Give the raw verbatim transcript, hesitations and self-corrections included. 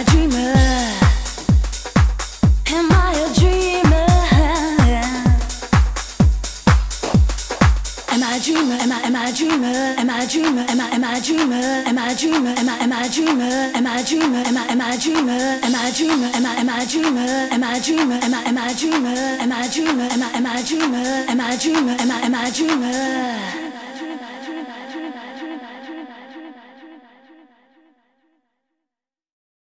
dreamer? Am I a dreamer? Am I a dreamer? Am I am I a dreamer? Am I a dreamer? Am I am I a dreamer? Am I a dreamer? Am I am I a dreamer? Am I a dreamer? Am I am I a dreamer? Am I a dreamer? Am I am I a dreamer? Am I a dreamer? Am I am I a dreamer? Am I a dreamer? Am I am I a dreamer? Am I a dreamer? Am I am I a dreamer?